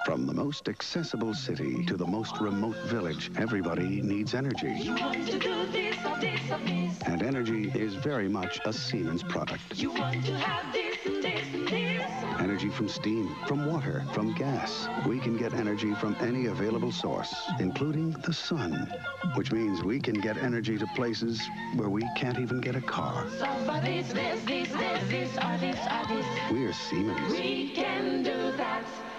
From the most accessible city to the most remote village, everybody needs energy. You want to do this or this or this. And energy is very much a Siemens product. You want to have this and this and this. Energy from steam, from water, from gas. We can get energy from any available source, including the sun, which means we can get energy to places where we can't even get a car. So for this, or this. We're Siemens. We can do that.